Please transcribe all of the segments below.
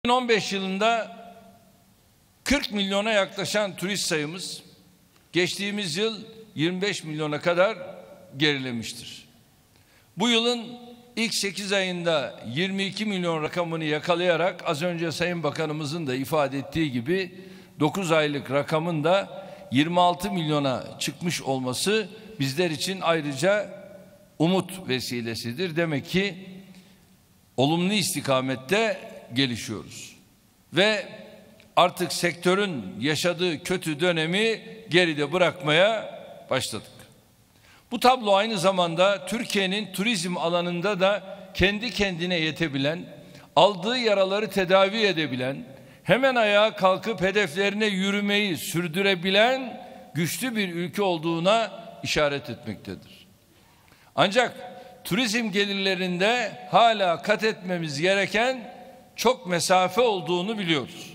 2015 yılında 40 milyona yaklaşan turist sayımız geçtiğimiz yıl 25 milyona kadar gerilemiştir. Bu yılın ilk 8 ayında 22 milyon rakamını yakalayarak az önce Sayın Bakanımızın da ifade ettiği gibi 9 aylık rakamın da 26 milyona çıkmış olması bizler için ayrıca umut vesilesidir. Demek ki olumlu istikamette gelişiyoruz. Ve artık sektörün yaşadığı kötü dönemi geride bırakmaya başladık. Bu tablo aynı zamanda Türkiye'nin turizm alanında da kendi kendine yetebilen, aldığı yaraları tedavi edebilen, hemen ayağa kalkıp hedeflerine yürümeyi sürdürebilen güçlü bir ülke olduğuna işaret etmektedir. Ancak turizm gelirlerinde hala kat etmemiz gereken çok mesafe olduğunu biliyoruz.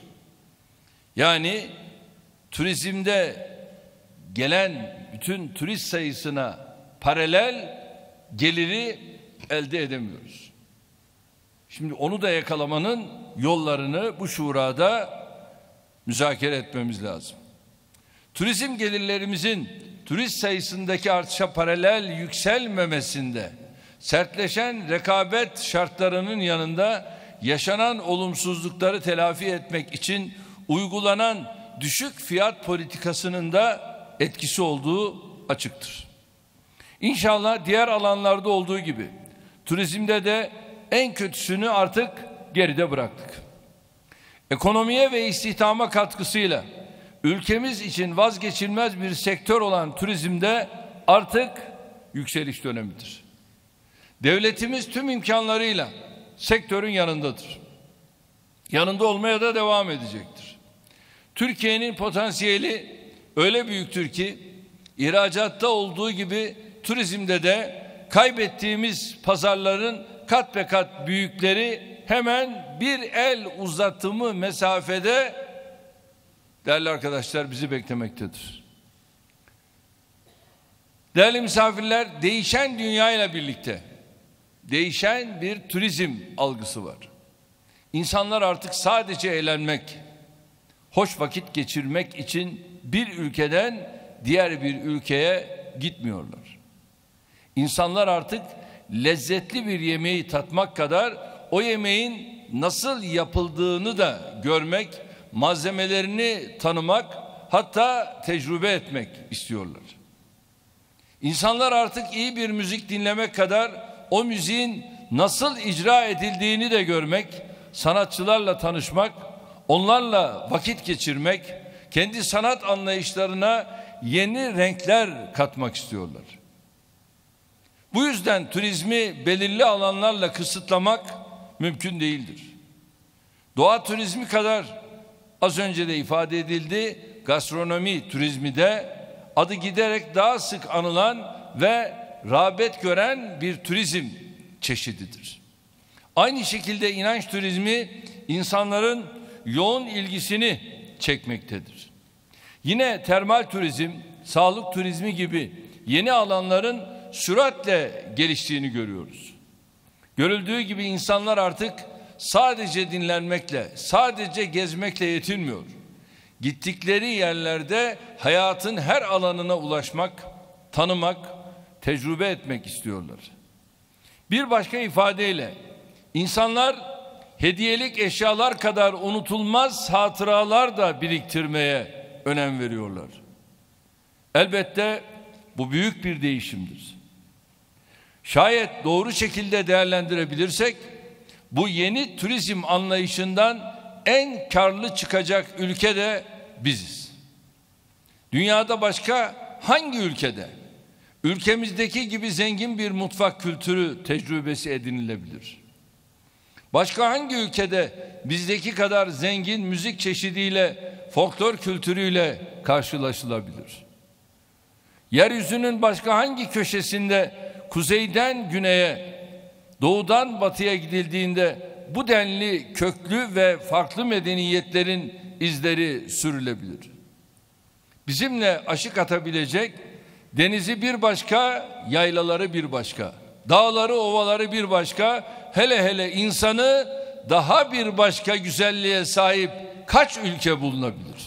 Yani turizmde gelen bütün turist sayısına paralel geliri elde edemiyoruz. Şimdi onu da yakalamanın yollarını bu şurada müzakere etmemiz lazım. Turizm gelirlerimizin turist sayısındaki artışa paralel yükselmemesinde sertleşen rekabet şartlarının yanında yaşanan olumsuzlukları telafi etmek için uygulanan düşük fiyat politikasının da etkisi olduğu açıktır. İnşallah diğer alanlarda olduğu gibi turizmde de en kötüsünü artık geride bıraktık. Ekonomiye ve istihdama katkısıyla ülkemiz için vazgeçilmez bir sektör olan turizmde artık yükseliş dönemidir. Devletimiz tüm imkanlarıyla sektörün yanındadır. Yanında olmaya da devam edecektir. Türkiye'nin potansiyeli öyle büyüktür ki ihracatta olduğu gibi turizmde de kaybettiğimiz pazarların kat be kat büyükleri hemen bir el uzatımı mesafede değerli arkadaşlar bizi beklemektedir. Değerli misafirler, değişen dünyayla birlikte değişen bir turizm algısı var. İnsanlar artık sadece eğlenmek, hoş vakit geçirmek için bir ülkeden diğer bir ülkeye gitmiyorlar. İnsanlar artık lezzetli bir yemeği tatmak kadar o yemeğin nasıl yapıldığını da görmek, malzemelerini tanımak, hatta tecrübe etmek istiyorlar. İnsanlar artık iyi bir müzik dinlemek kadar o müziğin nasıl icra edildiğini de görmek, sanatçılarla tanışmak, onlarla vakit geçirmek, kendi sanat anlayışlarına yeni renkler katmak istiyorlar. Bu yüzden turizmi belirli alanlarla kısıtlamak mümkün değildir. Doğa turizmi kadar az önce de ifade edildi, gastronomi turizmi de adı giderek daha sık anılan ve rağbet gören bir turizm çeşididir. Aynı şekilde inanç turizmi insanların yoğun ilgisini çekmektedir. Yine termal turizm, sağlık turizmi gibi yeni alanların süratle geliştiğini görüyoruz. Görüldüğü gibi insanlar artık sadece dinlenmekle, sadece gezmekle yetinmiyor. Gittikleri yerlerde hayatın her alanına ulaşmak, tanımak, tecrübe etmek istiyorlar. Bir başka ifadeyle insanlar hediyelik eşyalar kadar unutulmaz hatıralar da biriktirmeye önem veriyorlar. Elbette bu büyük bir değişimdir. Şayet doğru şekilde değerlendirebilirsek bu yeni turizm anlayışından en karlı çıkacak ülke de biziz. Dünyada başka hangi ülkede ülkemizdeki gibi zengin bir mutfak kültürü tecrübesi edinilebilir? Başka hangi ülkede bizdeki kadar zengin müzik çeşidiyle, folklor kültürüyle karşılaşılabilir? Yeryüzünün başka hangi köşesinde kuzeyden güneye, doğudan batıya gidildiğinde bu denli köklü ve farklı medeniyetlerin izleri sürülebilir? Bizimle aşık atabilecek, denizi bir başka, yaylaları bir başka, dağları, ovaları bir başka, hele hele insanı daha bir başka güzelliğe sahip kaç ülke bulunabilir?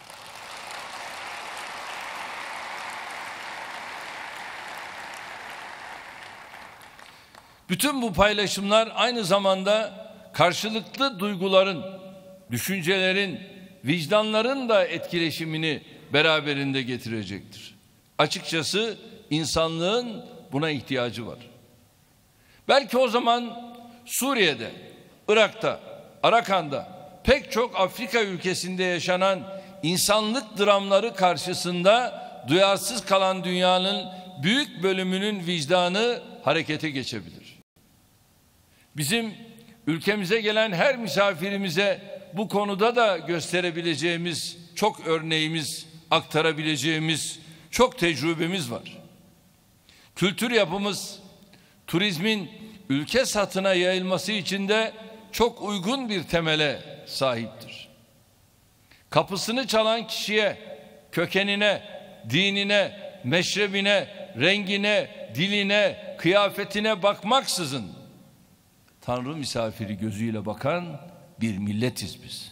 Bütün bu paylaşımlar aynı zamanda karşılıklı duyguların, düşüncelerin, vicdanların da etkileşimini beraberinde getirecektir. Açıkçası insanlığın buna ihtiyacı var. Belki o zaman Suriye'de, Irak'ta, Arakan'da, pek çok Afrika ülkesinde yaşanan insanlık dramları karşısında duyarsız kalan dünyanın büyük bölümünün vicdanı harekete geçebilir. Bizim ülkemize gelen her misafirimize bu konuda da gösterebileceğimiz çok örneğimiz, aktarabileceğimiz çok tecrübemiz var. Kültür yapımız, turizmin ülke satına yayılması için de çok uygun bir temele sahiptir. Kapısını çalan kişiye, kökenine, dinine, meşrebine, rengine, diline, kıyafetine bakmaksızın Tanrı misafiri gözüyle bakan bir milletiz biz.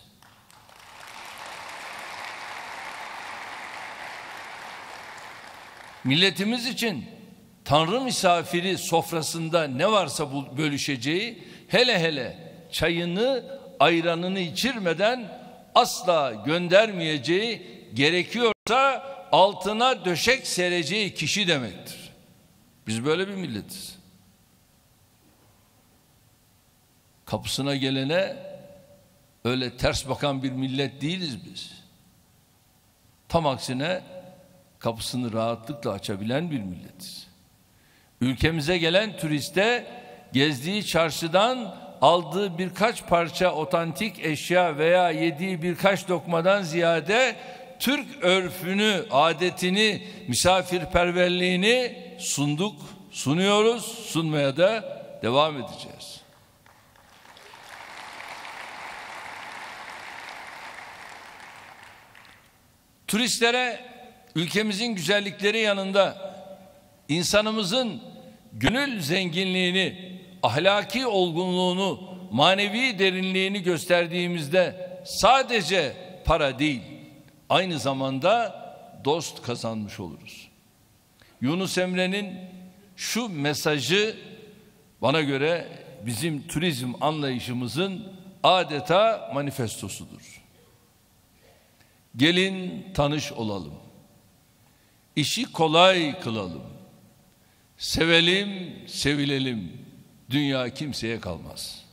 Milletimiz için Tanrı misafiri sofrasında ne varsa bölüşeceği, hele hele çayını, ayranını içirmeden asla göndermeyeceği, gerekiyorsa altına döşek sereceği kişi demektir. Biz böyle bir milletiz. Kapısına gelene öyle ters bakan bir millet değiliz biz. Tam aksine kapısını rahatlıkla açabilen bir milletiz. Ülkemize gelen turiste gezdiği çarşıdan aldığı birkaç parça otantik eşya veya yediği birkaç lokmadan ziyade Türk örfünü, adetini, misafirperverliğini sunduk, sunuyoruz, sunmaya da devam edeceğiz. Turistlere ülkemizin güzellikleri yanında insanımızın gönül zenginliğini, ahlaki olgunluğunu, manevi derinliğini gösterdiğimizde sadece para değil, aynı zamanda dost kazanmış oluruz. Yunus Emre'nin şu mesajı bana göre bizim turizm anlayışımızın adeta manifestosudur. Gelin tanış olalım. İşi kolay kılalım. Sevelim, sevilelim. Dünya kimseye kalmaz.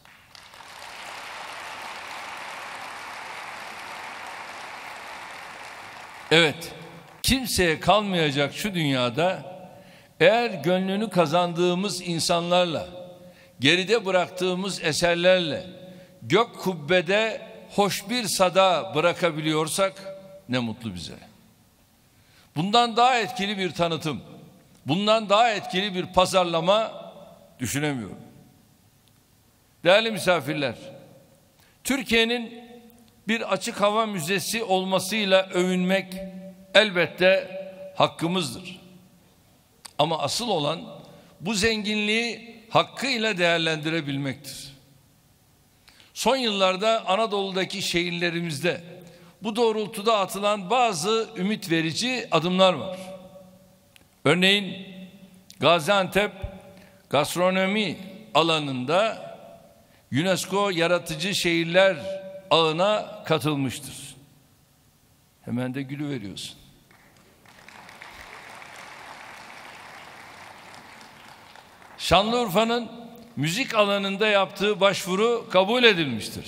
Evet, kimseye kalmayacak şu dünyada eğer gönlünü kazandığımız insanlarla, geride bıraktığımız eserlerle gök kubbede hoş bir sada bırakabiliyorsak ne mutlu bize. Bundan daha etkili bir tanıtım, bundan daha etkili bir pazarlama düşünemiyorum. Değerli misafirler, Türkiye'nin bir açık hava müzesi olmasıyla övünmek elbette hakkımızdır. Ama asıl olan bu zenginliği hakkıyla değerlendirebilmektir. Son yıllarda Anadolu'daki şehirlerimizde bu doğrultuda atılan bazı ümit verici adımlar var. Örneğin Gaziantep gastronomi alanında UNESCO Yaratıcı Şehirler ağına katılmıştır. Hemen de gülüveriyorsun. Şanlıurfa'nın müzik alanında yaptığı başvuru kabul edilmiştir.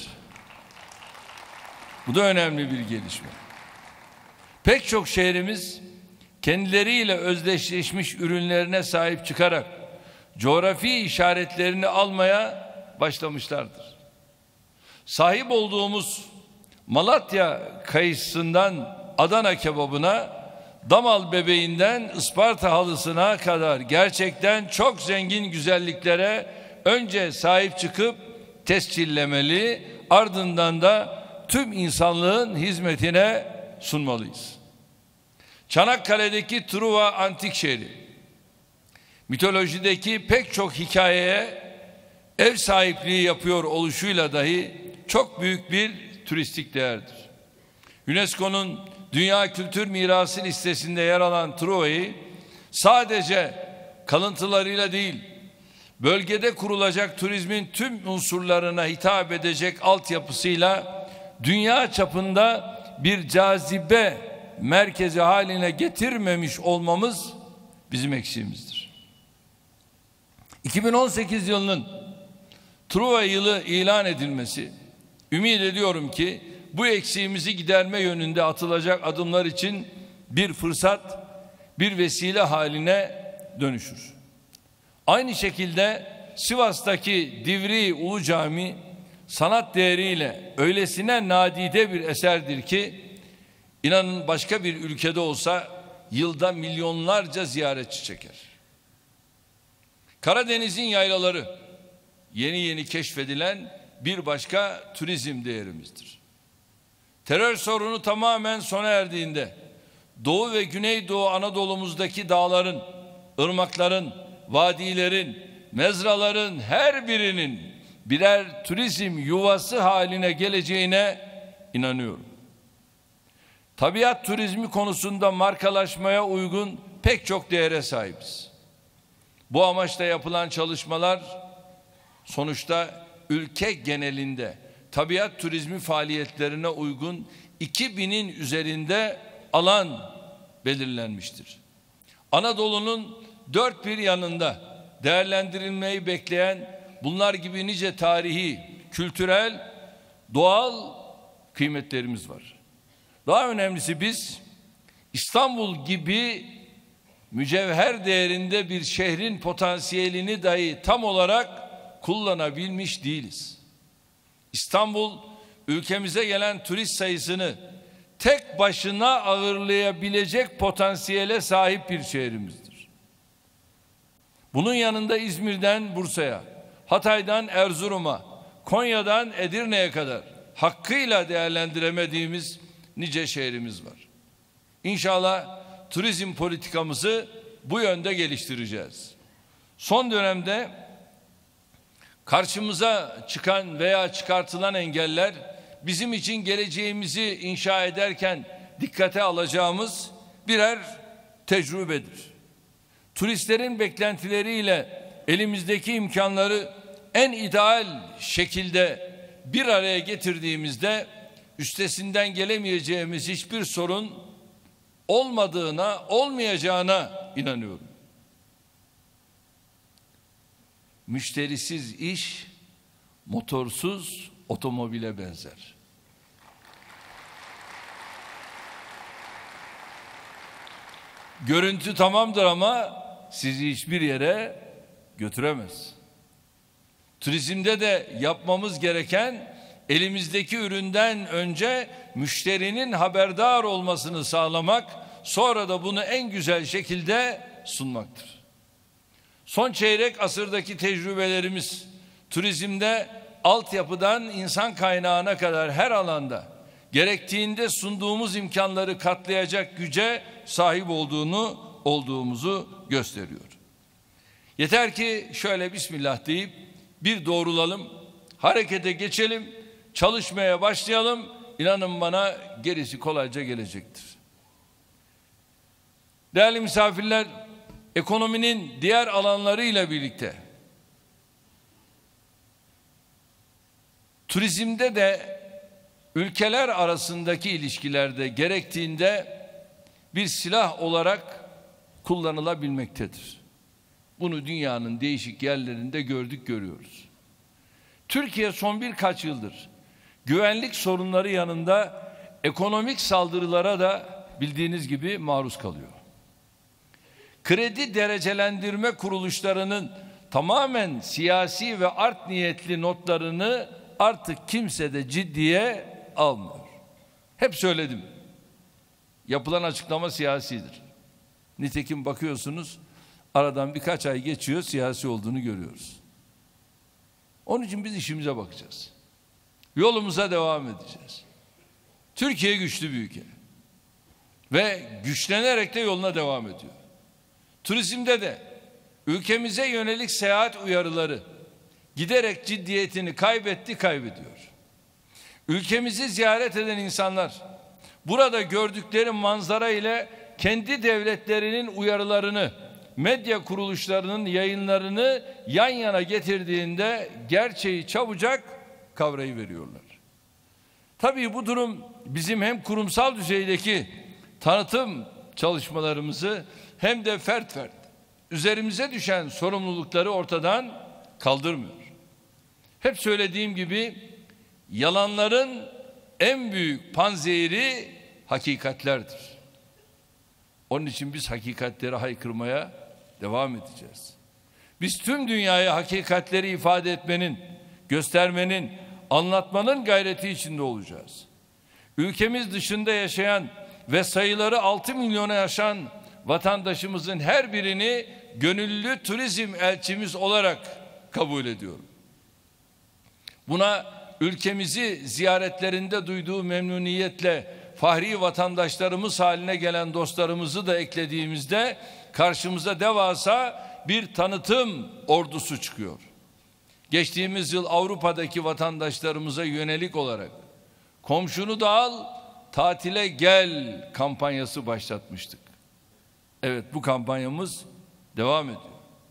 Bu da önemli bir gelişme. Pek çok şehrimiz kendileriyle özdeşleşmiş ürünlerine sahip çıkarak coğrafi işaretlerini almaya başlamışlardır. Sahip olduğumuz Malatya kayısından Adana kebabına, Damal bebeğinden Isparta halısına kadar gerçekten çok zengin güzelliklere önce sahip çıkıp tescillemeli, ardından da tüm insanlığın hizmetine sunmalıyız. Çanakkale'deki Truva Antik Şehri, mitolojideki pek çok hikayeye ev sahipliği yapıyor oluşuyla dahi çok büyük bir turistik değerdir. UNESCO'nun Dünya Kültür Mirası listesinde yer alan Truva'yı sadece kalıntılarıyla değil, bölgede kurulacak turizmin tüm unsurlarına hitap edecek altyapısıyla dünya çapında bir cazibe merkezi haline getirmemiş olmamız bizim eksiğimizdir. 2018 yılının Truva yılı ilan edilmesi, ümit ediyorum ki bu eksiğimizi giderme yönünde atılacak adımlar için bir fırsat, bir vesile haline dönüşür. Aynı şekilde Sivas'taki Divriği Ulu Cami sanat değeriyle öylesine nadide bir eserdir ki inanın başka bir ülkede olsa yılda milyonlarca ziyaretçi çeker. Karadeniz'in yaylaları yeni yeni keşfedilen bir başka turizm değerimizdir. Terör sorunu tamamen sona erdiğinde Doğu ve Güneydoğu Anadolu'muzdaki dağların, ırmakların, vadilerin, mezraların her birinin birer turizm yuvası haline geleceğine inanıyorum. Tabiat turizmi konusunda markalaşmaya uygun pek çok değere sahibiz. Bu amaçla yapılan çalışmalar sonuçta ülke genelinde tabiat turizmi faaliyetlerine uygun 2000'in üzerinde alan belirlenmiştir. Anadolu'nun dört bir yanında değerlendirilmeyi bekleyen bunlar gibi nice tarihi, kültürel, doğal kıymetlerimiz var. Daha önemlisi biz İstanbul gibi mücevher değerinde bir şehrin potansiyelini dahi tam olarak kullanabilmiş değiliz. İstanbul ülkemize gelen turist sayısını tek başına ağırlayabilecek potansiyele sahip bir şehrimizdir. Bunun yanında İzmir'den Bursa'ya, Hatay'dan Erzurum'a, Konya'dan Edirne'ye kadar hakkıyla değerlendiremediğimiz nice şehrimiz var. İnşallah turizm politikamızı bu yönde geliştireceğiz. Son dönemde karşımıza çıkan veya çıkartılan engeller bizim için geleceğimizi inşa ederken dikkate alacağımız birer tecrübedir. Turistlerin beklentileriyle elimizdeki imkanları en ideal şekilde bir araya getirdiğimizde üstesinden gelemeyeceğimiz hiçbir sorun olmayacağına inanıyorum. Müşterisiz iş, motorsuz otomobile benzer. Görüntü tamamdır ama sizi hiçbir yere götüremez. Turizmde de yapmamız gereken elimizdeki üründen önce müşterinin haberdar olmasını sağlamak, sonra da bunu en güzel şekilde sunmaktır. Son çeyrek asırdaki tecrübelerimiz turizmde altyapıdan insan kaynağına kadar her alanda gerektiğinde sunduğumuz imkanları katlayacak güce sahip olduğumuzu gösteriyor. Yeter ki şöyle Bismillah deyip bir doğrulalım, harekete geçelim, çalışmaya başlayalım. İnanın bana gerisi kolayca gelecektir. Değerli misafirler, ekonominin diğer alanlarıyla birlikte turizmde de ülkeler arasındaki ilişkilerde gerektiğinde bir silah olarak kullanılabilmektedir. Bunu dünyanın değişik yerlerinde gördük, görüyoruz. Türkiye son birkaç yıldır güvenlik sorunları yanında ekonomik saldırılara da bildiğiniz gibi maruz kalıyor. Kredi derecelendirme kuruluşlarının tamamen siyasi ve art niyetli notlarını artık kimse de ciddiye almıyor. Hep söyledim. Yapılan açıklama siyasidir. Nitekim bakıyorsunuz aradan birkaç ay geçiyor, siyasi olduğunu görüyoruz. Onun için biz işimize bakacağız. Yolumuza devam edeceğiz. Türkiye güçlü bir ülke. Ve güçlenerek de yoluna devam ediyor. Turizmde de ülkemize yönelik seyahat uyarıları giderek ciddiyetini kaybediyor. Ülkemizi ziyaret eden insanlar burada gördükleri manzara ile kendi devletlerinin uyarılarını, medya kuruluşlarının yayınlarını yan yana getirdiğinde gerçeği çabucak kavrayıveriyorlar. Tabii bu durum bizim hem kurumsal düzeydeki tanıtım çalışmalarımızı hem de fert üzerimize düşen sorumlulukları ortadan kaldırmıyor. Hep söylediğim gibi yalanların en büyük panzehiri hakikatlerdir. Onun için biz hakikatleri haykırmaya devam edeceğiz. Biz tüm dünyaya hakikatleri ifade etmenin, göstermenin, anlatmanın gayreti içinde olacağız. Ülkemiz dışında yaşayan ve sayıları 6 milyona aşan vatandaşımızın her birini gönüllü turizm elçimiz olarak kabul ediyorum. Buna ülkemizi ziyaretlerinde duyduğu memnuniyetle fahri vatandaşlarımız haline gelen dostlarımızı da eklediğimizde karşımıza devasa bir tanıtım ordusu çıkıyor. Geçtiğimiz yıl Avrupa'daki vatandaşlarımıza yönelik olarak komşunu da al, tatile gel kampanyası başlatmıştık. Evet, bu kampanyamız devam ediyor.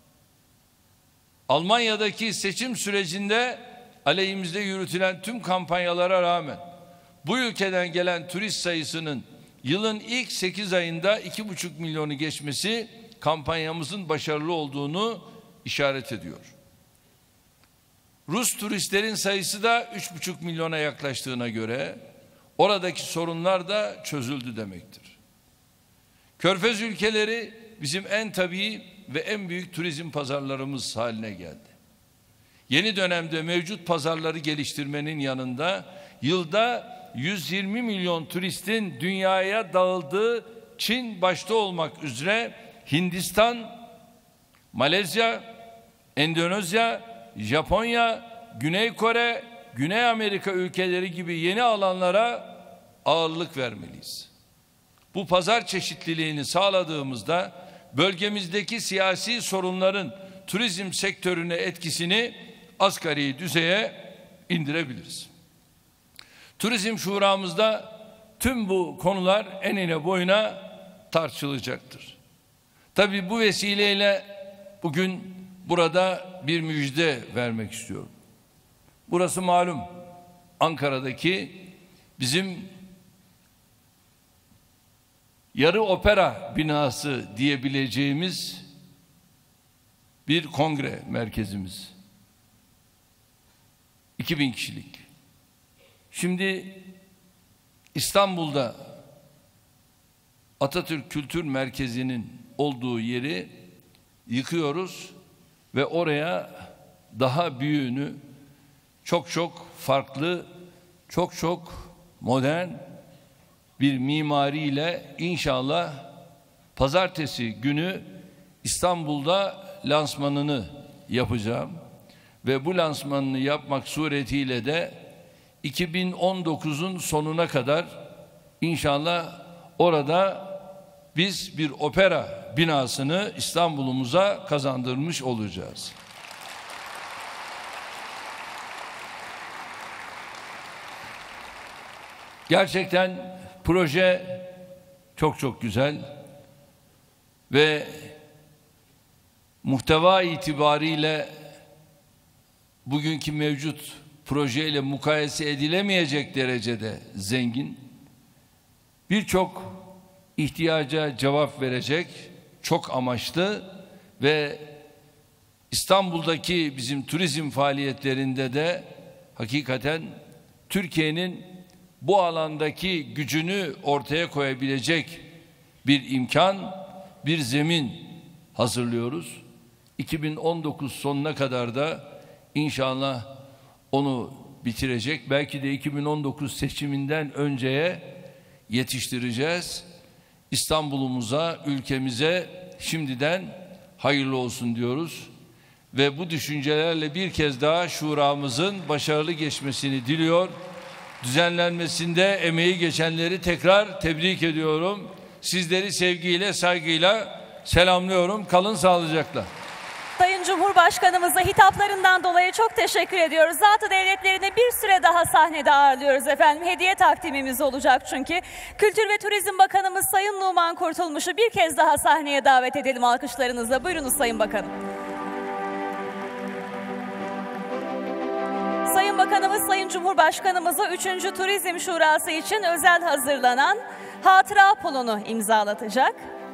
Almanya'daki seçim sürecinde aleyhimizde yürütülen tüm kampanyalara rağmen bu ülkeden gelen turist sayısının yılın ilk 8 ayında 2,5 milyonu geçmesi kampanyamızın başarılı olduğunu işaret ediyor. Rus turistlerin sayısı da 3,5 milyona yaklaştığına göre oradaki sorunlar da çözüldü demektir. Körfez ülkeleri bizim en tabii ve en büyük turizm pazarlarımız haline geldi. Yeni dönemde mevcut pazarları geliştirmenin yanında yılda 120 milyon turistin dünyaya dağıldığı Çin başta olmak üzere Hindistan, Malezya, Endonezya, Japonya, Güney Kore, Güney Amerika ülkeleri gibi yeni alanlara ağırlık vermeliyiz. Bu pazar çeşitliliğini sağladığımızda bölgemizdeki siyasi sorunların turizm sektörüne etkisini asgari düzeye indirebiliriz. Turizm şuramızda tüm bu konular enine boyuna tartışılacaktır. Tabii bu vesileyle bugün burada bir müjde vermek istiyorum. Burası malum Ankara'daki bizim yarı opera binası diyebileceğimiz bir kongre merkezimiz. 2000 kişilik. Şimdi İstanbul'da Atatürk Kültür Merkezi'nin olduğu yeri yıkıyoruz ve oraya daha büyüğünü, çok farklı, çok modern bir mimariyle inşallah pazartesi günü İstanbul'da lansmanını yapacağım. Ve bu lansmanını yapmak suretiyle de 2019'un sonuna kadar inşallah orada biz bir opera binasını İstanbul'umuza kazandırmış olacağız. Gerçekten proje çok güzel ve muhteva itibariyle bugünkü mevcut projeyle mukayese edilemeyecek derecede zengin, birçok ihtiyaca cevap verecek, çok amaçlı ve İstanbul'daki bizim turizm faaliyetlerinde de hakikaten Türkiye'nin bu alandaki gücünü ortaya koyabilecek bir imkan, bir zemin hazırlıyoruz. 2019 sonuna kadar da İnşallah onu bitirecek. Belki de 2019 seçiminden önceye yetiştireceğiz. İstanbul'umuza, ülkemize şimdiden hayırlı olsun diyoruz. Ve bu düşüncelerle bir kez daha şuramızın başarılı geçmesini diliyor. Düzenlenmesinde emeği geçenleri tekrar tebrik ediyorum. Sizleri sevgiyle, saygıyla selamlıyorum. Kalın sağlıcakla. Sayın Sayın Cumhurbaşkanımıza hitaplarından dolayı çok teşekkür ediyoruz. Zat-ı devletlerini bir süre daha sahnede ağırlıyoruz efendim. Hediye takdimimiz olacak çünkü. Kültür ve Turizm Bakanımız Sayın Numan Kurtulmuş'u bir kez daha sahneye davet edelim alkışlarınızla. Buyurunuz Sayın Bakanım. Sayın Bakanımız Sayın Cumhurbaşkanımıza 3. Turizm Şurası için özel hazırlanan hatıra pulunu imzalatacak.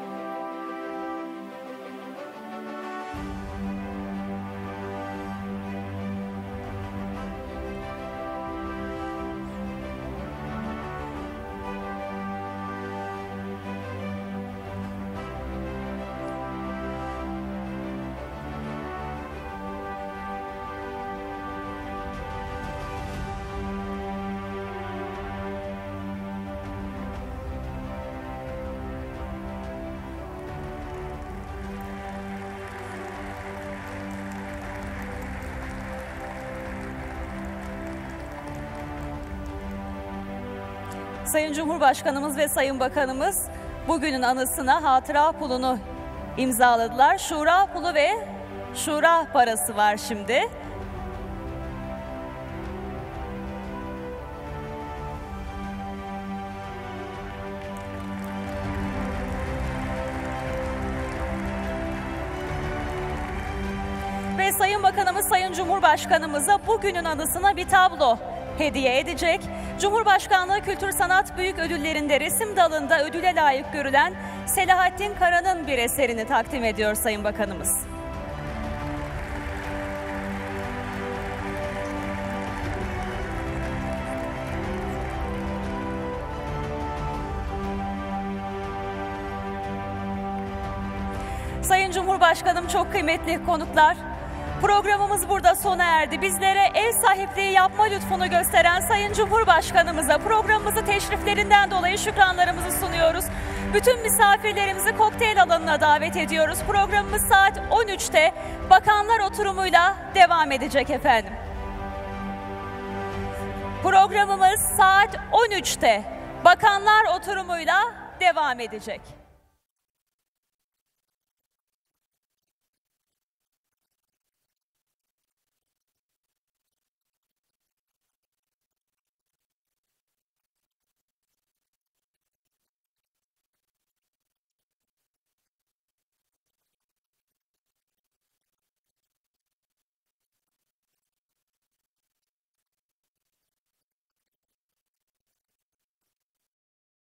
Sayın Cumhurbaşkanımız ve Sayın Bakanımız bugünün anısına hatıra pulunu imzaladılar. Şura pulu ve şura parası var şimdi. Ve Sayın Bakanımız Sayın Cumhurbaşkanımıza bugünün anısına bir tablo hediye edecek. Cumhurbaşkanlığı Kültür Sanat Büyük Ödülleri'nde resim dalında ödüle layık görülen Selahattin Kara'nın bir eserini takdim ediyor Sayın Bakanımız. Sayın Cumhurbaşkanım, çok kıymetli konuklar, programımız burada sona erdi. Bizlere ev sahipliği yapma lütfunu gösteren Sayın Cumhurbaşkanımıza programımızı teşriflerinden dolayı şükranlarımızı sunuyoruz. Bütün misafirlerimizi kokteyl alanına davet ediyoruz. Programımız saat 13'te bakanlar oturumuyla devam edecek efendim. Programımız saat 13'te bakanlar oturumuyla devam edecek.